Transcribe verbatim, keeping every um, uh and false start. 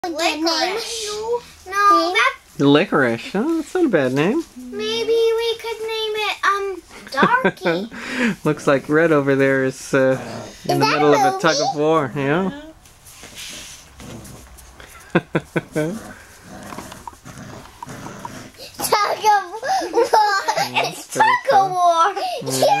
Licorice. No, that's... Licorice. Oh, that's not a bad name. Maybe we could name it, um, Darky. Looks like Red over there is uh, in Is the that middle of a movie? tug of war. Yeah. Tug of war. It's tug of war. Yeah.